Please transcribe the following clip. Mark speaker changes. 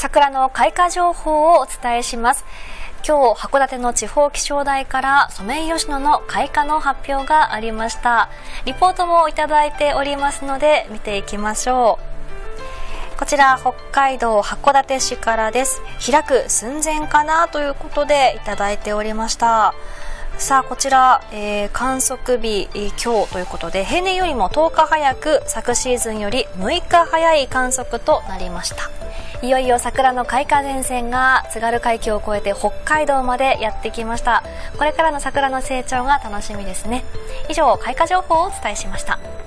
Speaker 1: 桜の開花情報をお伝えします。今日函館の地方気象台からソメイヨシノの開花の発表がありました。リポートもいただいておりますので見ていきましょう。こちら北海道函館市からです。開く寸前かなということでいただいておりました。さあこちら、観測日、今日ということで平年よりも10日早く昨シーズンより6日早い観測となりました。いよいよ桜の開花前線が津軽海峡を越えて北海道までやってきました。これからの桜の成長が楽しみですね。以上、開花情報をお伝えしました。